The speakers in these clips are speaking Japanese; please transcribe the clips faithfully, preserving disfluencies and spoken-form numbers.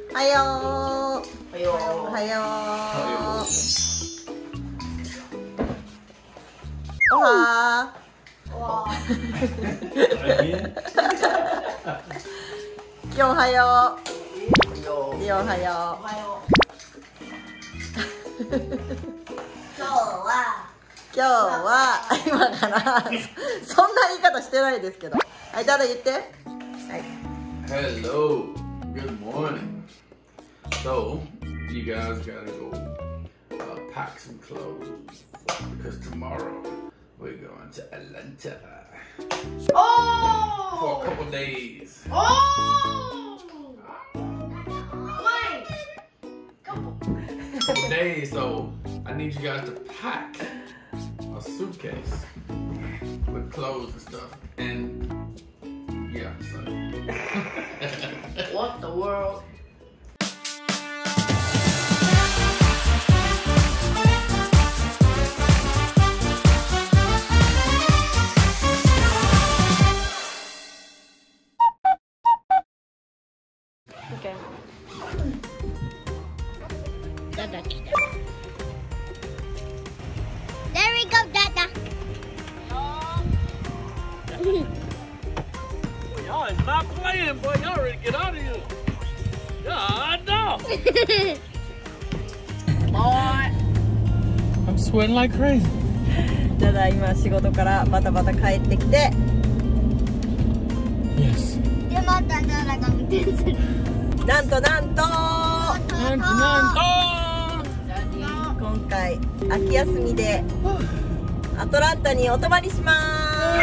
はよおはよう。 おはよう。おは今日おはよう。今日おはよう。 今日は今日は今からそんな言い方してないですけど。はい、ただ言って。はい。 Hello, good morning. So, you guys gotta go uh, pack some clothes because tomorrow we're going to Atlanta for a Oh! couple days. Oh! Wait! Couple. Couple days, so I need you guys to pack a suitcase with clothes and stuff. And yeah, so. What the world? Okay. Dada kita. There we go, Dada. Y'all is not playing, boy. Y'all ready to get out of here. God, no. Boy. I'm sweating like crazy. ただ今仕事からバタバタ帰ってきて、 Yes. でまたDadaが運転する。 なんとなんとなんとなんと今回秋休みでアトランタにお泊まりしまー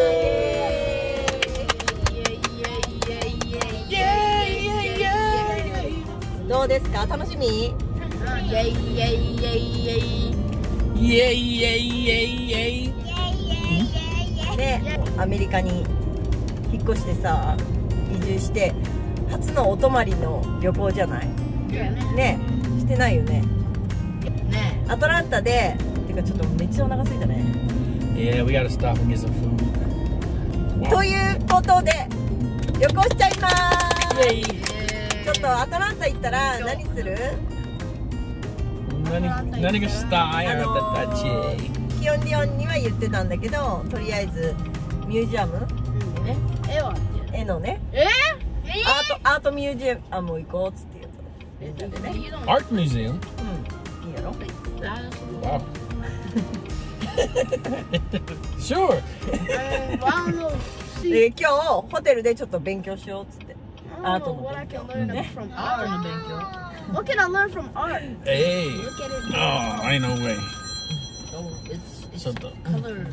す。どうですか？楽しみ？ イェイイェイイェイイェイ。 イエイイエイイエイイエイ。 ね、アメリカに引っ越してさ、移住して初のお泊まりの旅行じゃない？ね、してないよね。 ね。 アトランタで、てかちょっとめっちゃお腹空いたね。 Yeah, we gotta stop and get some food. ということで旅行しちゃいまーす。 イエイ。 ちょっとアトランタ行ったら何する？ 何何がしたいあなたたち。 キヨンリオンには言ってたんだけど、とりあえずミュージアム、ね、 絵は？ 絵のね、 え？ アートアートミュージアム行こうっつって言うと、みんなでね。 Art museum. うん、いいやろ。 Wow. Sure. で今日ホテルでちょっと勉強しようっつって。アートの勉強。 Art の勉強。What can I learn from art? Hey. Look at it. Oh, ain't no way. Oh, it's it's Shut up. colors.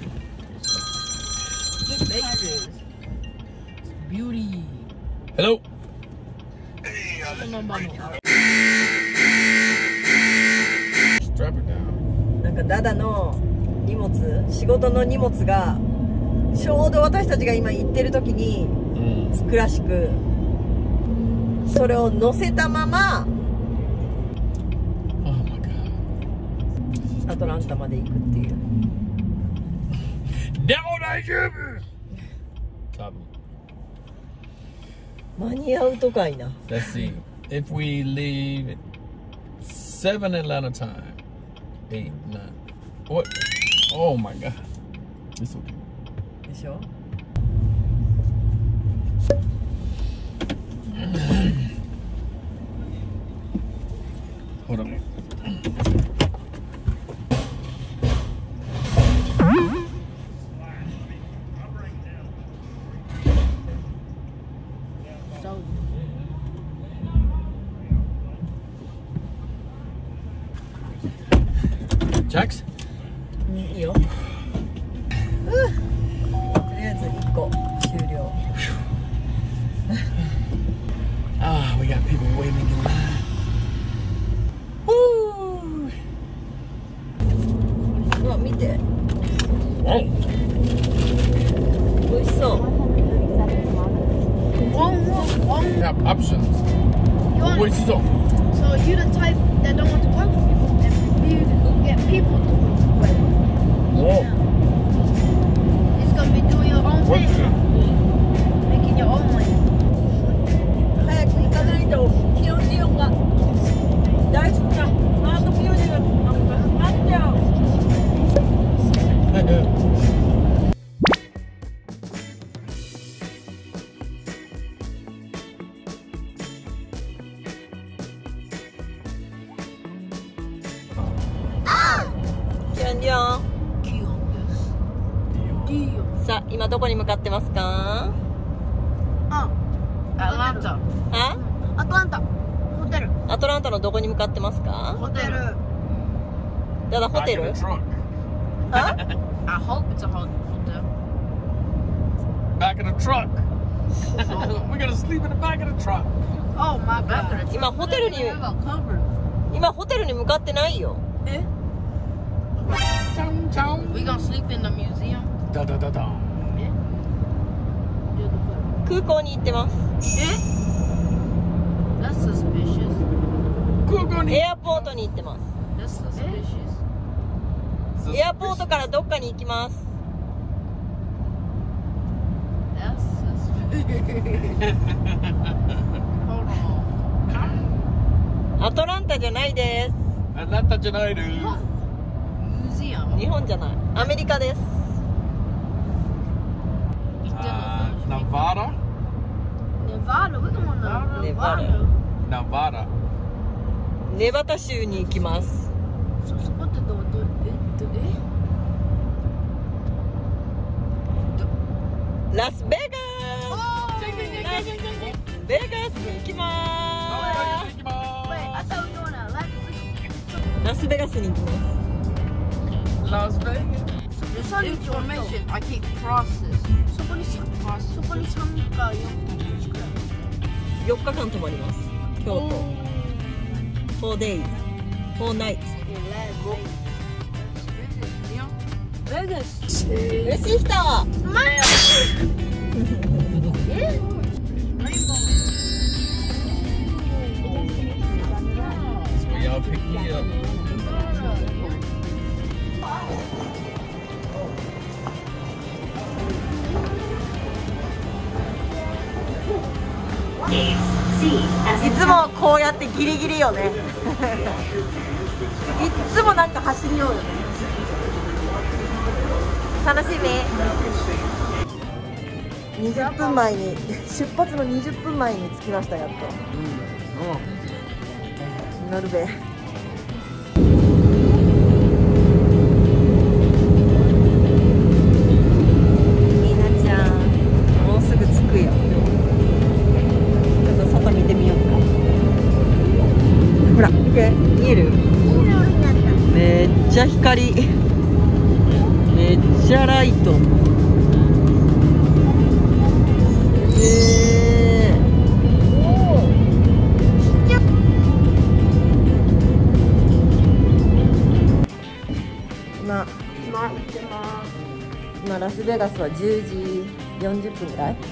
It's faces. Beauty. Hello. その場の Strap it down. なんかダダの荷物、仕事の荷物がちょうど私たちが今行ってる時に着くらしく、それを乗せたまま Oh my god. アトランタまで行くっていう。 でも大丈夫。多分。 間に合うとかいな。 Let's see. If we leave at seven Atlanta time, eight, nine. What? Oh my god. It's okay. でしょ？ Hold on. So Jax? うん、いいよ。うぅ、とりあえずいっこ終了。 Ah, we got people waiting in line. Woo! うわ、見て。 Whoa. 美味しそう。 one one We have options. You want Wait, so. so you the type that don't want to work for people and you get people to work. Whoa. It's gonna be doing your own What's thing, that? making your own money. 早く行かないと気温ヨンリョン。 キヨンです。ディヨン。 さあ、今どこに向かってますか？ あ、 アトランタ。 あ？ アトランタ。ホテル。 アトランタのどこに向かってますか？ ホテル。 ただホテル？ Back of the truck. あ？ I hope it's a hotel. Back of the truck. We're gonna sleep in the back of the truck. Oh my god. 今ホテルに今ホテルに向かってないよ。 え？ Chong chong. We gonna sleep in the museum? Da da da da. え？ 空港に行ってます。 え？ That's suspicious. 空港に。 エアポートに行ってます。 That's suspicious. エアポートからどっかに行きます。 That's suspicious. Hold on. アトランタじゃないです。 あなたじゃないです。 Museum. 日本じゃない。アメリカです。 あー、Nevada? Nevada. We're going to Nevada. Nevada. ネバダ州に行きます。 そそこってどうどうえどえラスベガス。ベガスに行きま行きまー Wait, I thought we were going to Las す。ラスベガスに行きます。 Las Vegas. Vegas. Information. I keep process. そこにそこにさんかよんかくらい。 よっかかん泊まります。京都。フォーデイズ。フォーナイツ。 ベガス。 嬉しい人。 So y'all pick me up. I いつもこうやってギリギリよね。いっつもなんか走りようよね。楽しみ。にじゅっぷんまえに出発のにじゅっぷんまえに着きました。やっとノルウェー。みなちゃんもうすぐ着くよ。ちょっと外見てみようか。ほら見て、見える？めっちゃ光、めっちゃライト。えー、今今ラスベガスはじゅうじよんじゅっぷんぐらい。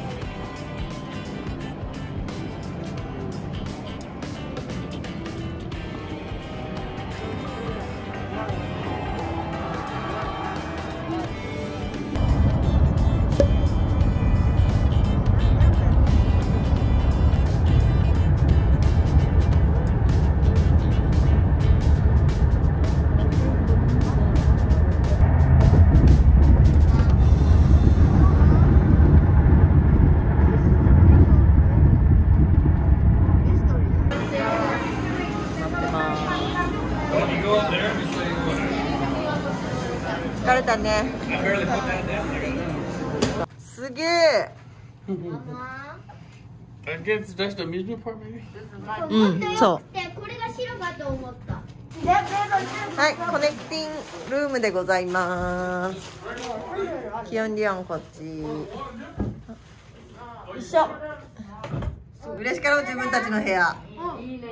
疲れたね。すげえ。 I guess that's the amusement park, maybe? うん、そう。 これが白かと思った。 はい、コネクティングルームでございます。キヨンリオンこっち。一緒。嬉しかろう自分たちの部屋。いいねいいね。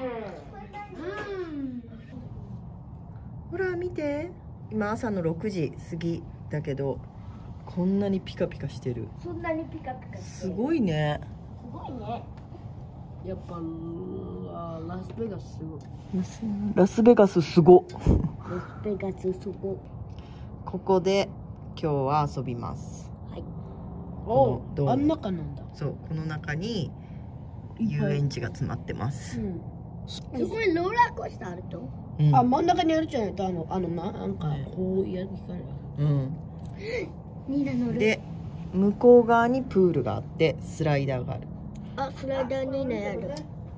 ほら見て。今朝のろくじ過ぎだけどこんなにピカピカしてる。 そんなにピカピカしてる。 すごいね。 すごいね。 やっぱラスベガスすごい。 ラスベガスすご。 ラスベガスすご。 ここで今日は遊びます。 はい。 おどうあん中なんだ。 そう、この中に遊園地が詰まってます。 うん。 そこにローラーコースターあると。 うん、 あ、真ん中にあるじゃないとあのあのななんかこうやる光る。 うんニーナ乗る。 で向こう側にプールがあってスライダーがある。 あ、スライダーニーナやる。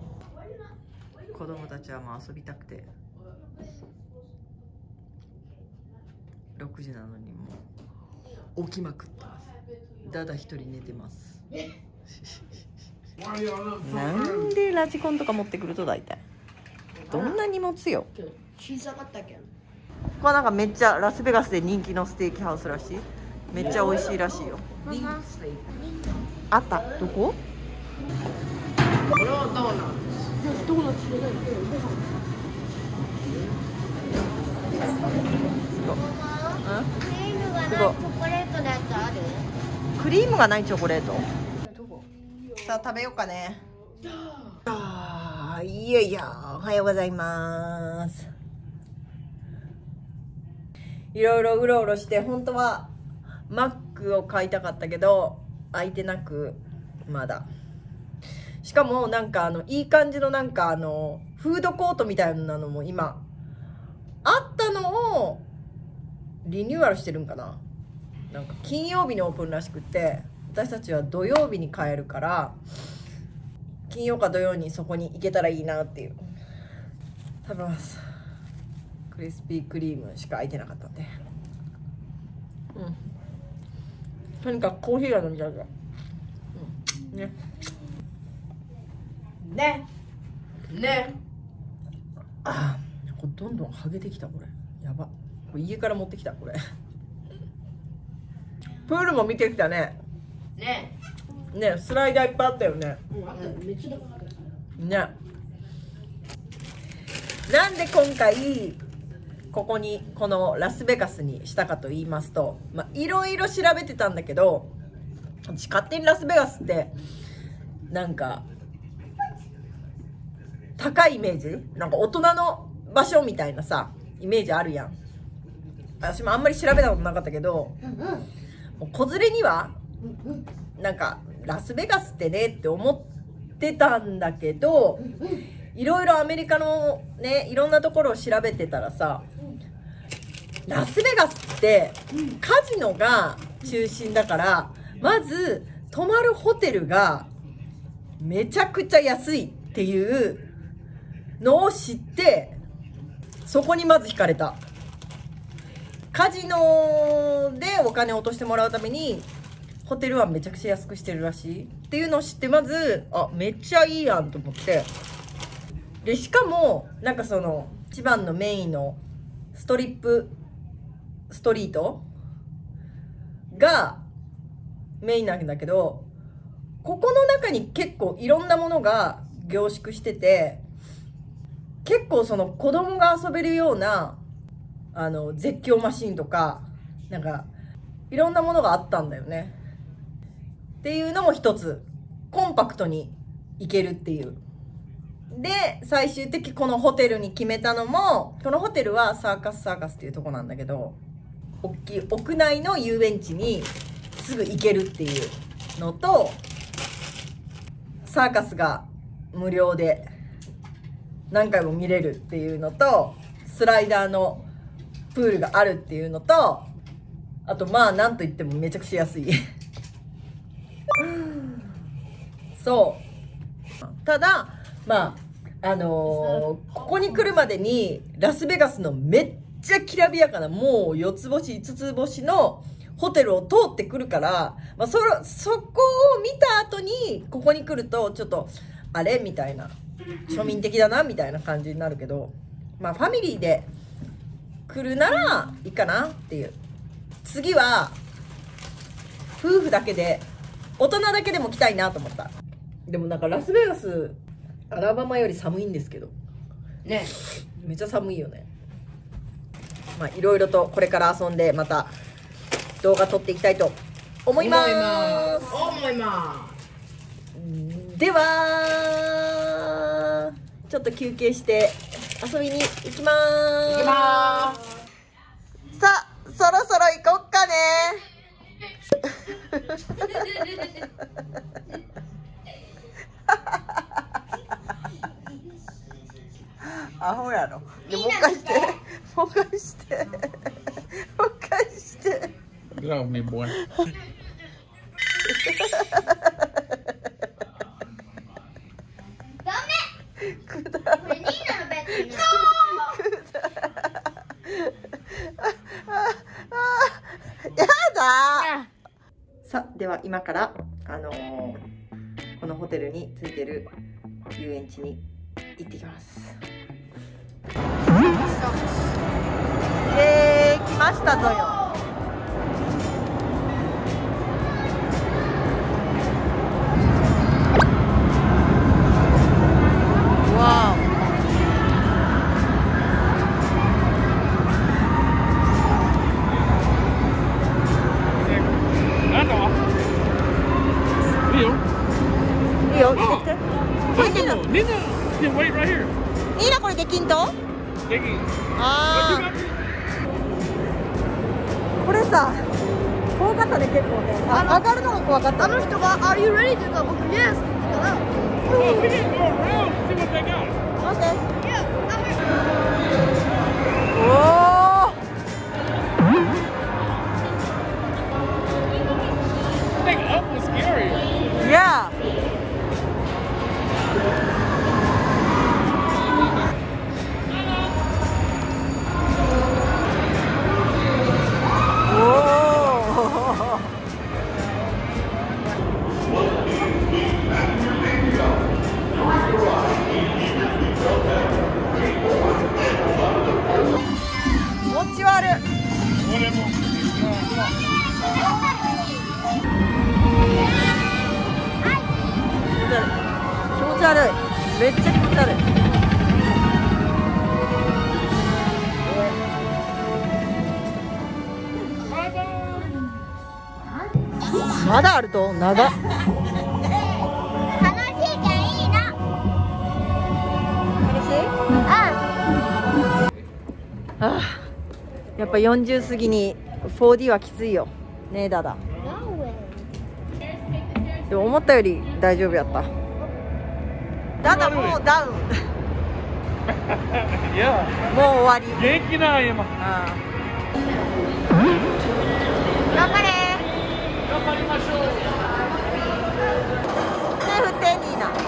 子供たちはもう遊びたくてろくじなのにもう起きまくってます。だだ一人寝てます。なんでラジコンとか持ってくると大体どんな荷物よ。 小さかったけど。 これなんかめっちゃラスベガスで人気のステーキハウスらしい。めっちゃ美味しいらしいよ。あった。どこ？ これはドーナツ。ドーナツじゃない。 クリームがないチョコレートのやつある？ クリームがないチョコレート。さあ食べようかね。ああ、いやいや、おはようございます。いろいろうろうろして本当はマックを買いたかったけど開いてなく、まだ。しかもなんかあのいい感じのなんかあのフードコートみたいなのも今あったのをリニューアルしてるんかな。なんか金曜日にオープンらしくって、私たちは土曜日に帰るから金曜か土曜にそこに行けたらいいなっていう。食べます。クリスピークリームしか空いてなかったんで、うん、とにかくコーヒーが飲みたいから、うん、ねねねああ、これどんどん剥げてきた。これやば。これ家から持ってきた。これプールも見てきたね。 ねね、スライダーいっぱいあったよね。 うん、あったよ。めっちゃ高かった。 ね。なんで今回ここにこのラスベガスにしたかと言いますと、まあいろいろ調べてたんだけど、私勝手にラスベガスってなんか高いイメージ、なんか大人の場所みたいなさイメージあるやん。私もあんまり調べたことなかったけど、もう子連れにはなんかラスベガスってねって思ってたんだけど、いろいろアメリカのねいろんなところを調べてたらさ、ラスベガスってカジノが中心だから、まず泊まるホテルがめちゃくちゃ安いっていうのを知って、そこにまず惹かれた。カジノでお金を落としてもらうためにホテルはめちゃくちゃ安くしてるらしいっていうのを知って、まずあめっちゃいいやんと思って、でしかもなんかその一番のメインのストリップストリートがメインなんだけど、ここの中に結構いろんなものが凝縮してて、結構その子供が遊べるようなあの絶叫マシーンとかなんかいろんなものがあったんだよね。っていうのも一つコンパクトに行けるっていう。で最終的にこのホテルに決めたのも、このホテルはサーカスサーカスっていうとこなんだけど、大きい屋内の遊園地にすぐ行けるっていうのと、サーカスが無料で何回も見れるっていうのと、スライダーのプールがあるっていうのと、あとまあなんといってもめちゃくちゃ安いそうただまああのー、ここに来るまでにラスベガスのめっちゃきらびやかなもうよつ星いつつ星のホテルを通ってくるから、まあ、そ, そこを見た後にここに来るとちょっとあれみたいな、庶民的だなみたいな感じになるけど、まあファミリーで来るならいいかなっていう。次は夫婦だけで大人だけでも来たいなと思った。でもなんかラスベガスアラバマより寒いんですけどね、 めっちゃ寒いよね。まあいろいろとこれから遊んでまた動画撮っていきたいと思います思います。 ではちょっと休憩して遊びに行きまーす。 行きまーす。 さあそろそろ行こっかねアホやろ。でもう一回してもう一回してもう一回して。 Get off me, boy. ダメ。 くだこれニーナのベッドになる。 くだあああでは今からあのー、このホテルについてる遊園地に行ってきます。えー、来ましたぞよ。わお。いいよ。いいよ、行って。これニーナ。ニーナ、wait right here。ニーナこれできんと？できん。ああ。これさ、怖かったね結構ね。あ、上がるのが怖かった。あの人が Are you ready って言ったら僕 Yes って言ったら。Oh, we didn't go around. See what they got. Okay. Yeah. Whoa. I think up was scarier. Yeah.めっちゃ気持ち悪い。まだあると長っ。 楽しいじゃいいな。 楽しい？うん。ああ、やっぱよんじゅう過ぎに フォーディー はきついよねえダダ。でも思ったより大丈夫やった。ダダもうダウン。 いや、 もう終わり。 元気ない今。 ああ。頑張れ。 頑張りましょう。 手振ってニーナ。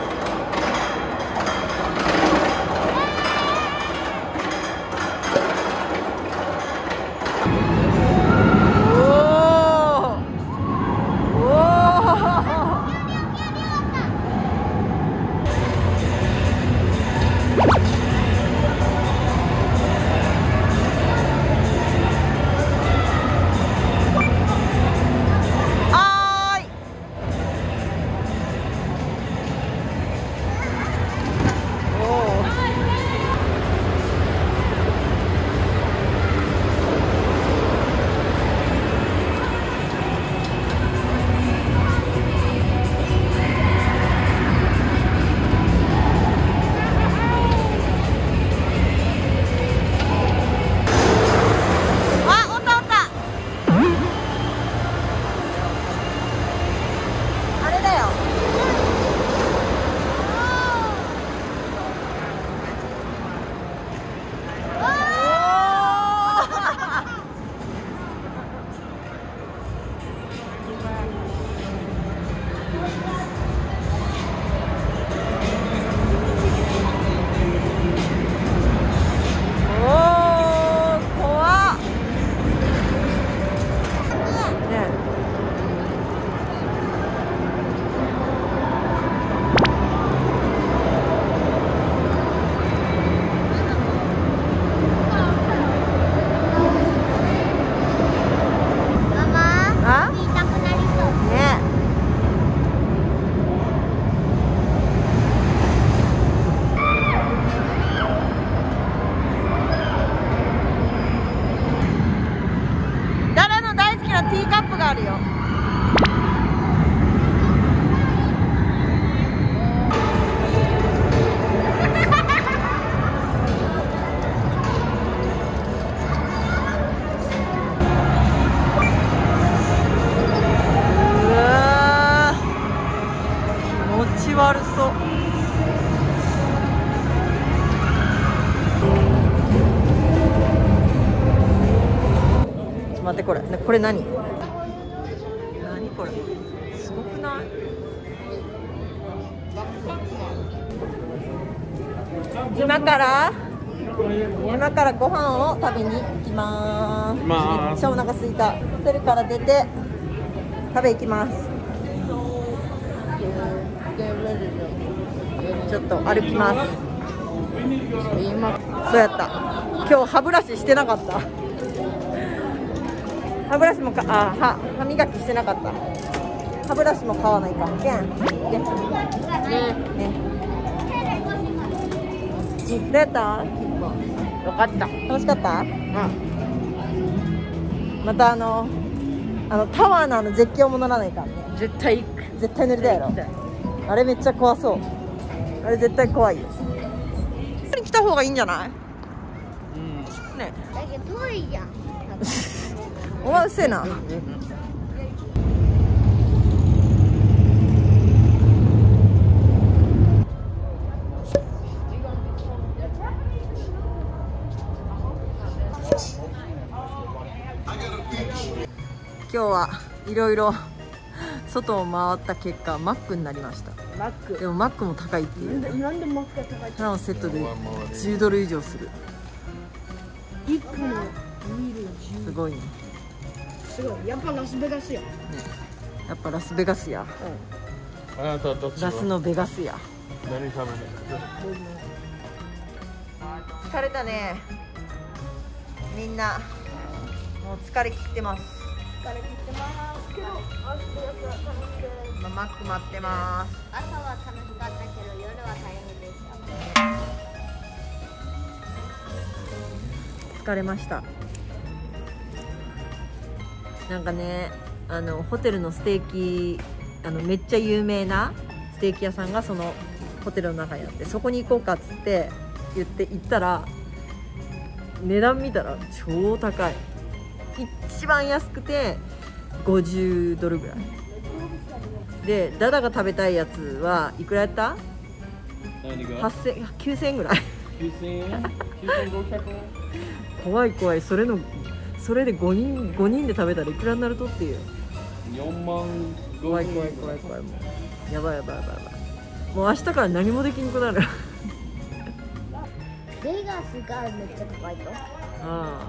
ティーカップがあるよ。うわー、気持ち悪そう。待って、これこれ何何これすごくない？今から今からご飯を食べに行きます。めっちゃお腹空いた。ホテルから出て食べ行きます。ちょっと歩きます。そうやった。今日歯ブラシしてなかった。歯ブラシもかあ歯歯磨きしてなかった。歯ブラシも買わないかんけん。ねね。どうやった？ よかった。 楽しかった？うん。またあのあのタワーのあの絶叫も乗らないからね。 絶対行く。 絶対乗りたいやろ。あれめっちゃ怖そう。あれ絶対怖いよ。ここに来た方がいいんじゃない？うん。ね。 だけど遠いじゃん。 お前うっせえな。今日はいろいろ外を回った結果マックになりました。 マック。 でもマックも高いっていう。 なんでマックが高い？ そのセットでじゅうドル以上する。 一個のミールすごいね。 すごい。やっぱラスベガスや。ね。 やっぱラスベガスや。 あなたどっち？ ラスのベガスや。 何食べる？ 疲れたね。みんなもう疲れ切ってます。 疲れ切ってますけど、あすごく楽しく。 今マック待ってます。 朝は楽しかったけど、夜は大変でした。 疲れました。なんかね、あのホテルのステーキ、あのめっちゃ有名なステーキ屋さんがそのホテルの中にあって、そこに行こうかっつって言って行ったら、値段見たら超高い。一番安くてごじゅうドルぐらいで、ダダが食べたいやつはいくらやった？ 何が？ はっせん、きゅうせんえんぐらい。 きゅうせんえん？きゅうせんごひゃくえん？ 怖い怖い。それのそれでごにんごにんで食べたらいくらになるとっていう。 よんまんご怖い怖い怖い怖い。もうやばいやばいやばいやばい。もう明日から何もできんくなる。 ベガスがめっちゃ高いと。 ああ、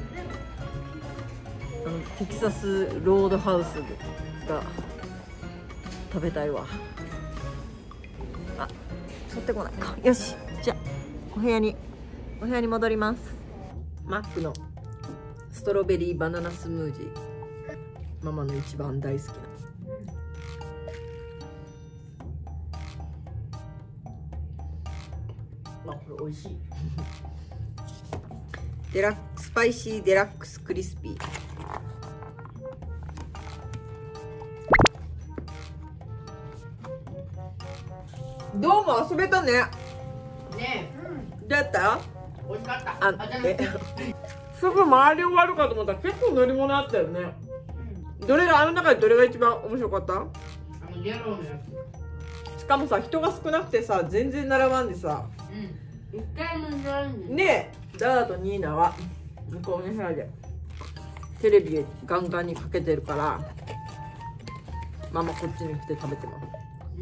あのテキサスロードハウスが食べたいわ。あ、取ってこないか。よし、じゃあお部屋にお部屋に戻ります。マックのストロベリーバナナスムージー、ママの一番大好きな。あ、これ美味しい。デラックススパイシーデラックスクリスピー。どうも遊べたね。 ねどうやった？ 美味しかった。 あ、え、すぐ周り終わるかと思ったら結構乗り物あったよね。どれがあの中でどれが一番面白かった？ あのイエローのやつ。 しかもさ、人が少なくてさ、全然並ばんでさ。 うん。一回もないんで。 ねえ、ダーとニーナは向こうの部屋でテレビガンガンにかけてるから、ママこっちに来て食べてます。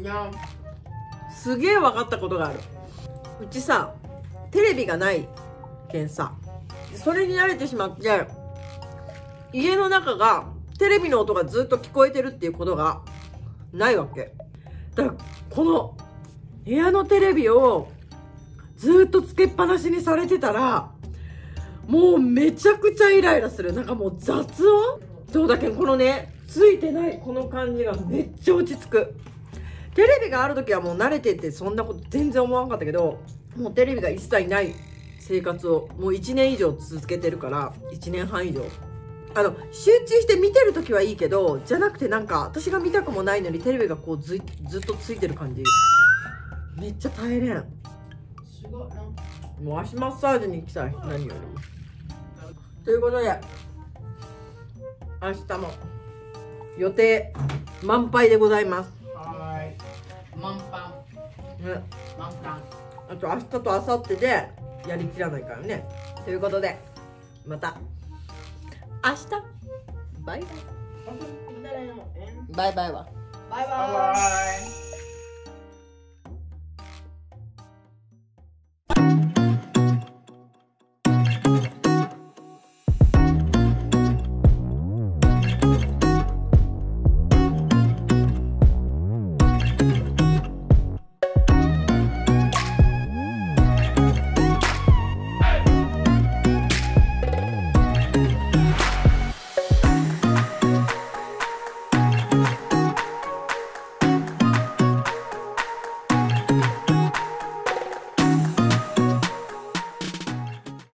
いや、 すげえ分かったことがある。うちさ、テレビがないけんさ、それに慣れてしまって、家の中がテレビの音がずっと聞こえてるっていうことがないわけだから、この部屋のテレビをずっとつけっぱなしにされてたら、もうめちゃくちゃイライラする。なんかもう雑音そうだけど、このね、ついてないこの感じがめっちゃ落ち着く。テレビがある時はもう慣れててそんなこと全然思わんかったけど、もうテレビが一切ない生活をもういちねん以上続けてるから、いちねんはん以上。あの集中して見てる時はいいけど、じゃなくてなんか私が見たくもないのにテレビがこう ず, ずっとついてる感じ、めっちゃ耐えれん。 すごい。 もう足マッサージに行きたい、何よりも。ということで明日も予定満杯でございます。 はーい。満パン。 ね、 満タン。 あと明日と明後日でやりきらないからね。ということでまた明日バイバイ。バイバイはバイバイ。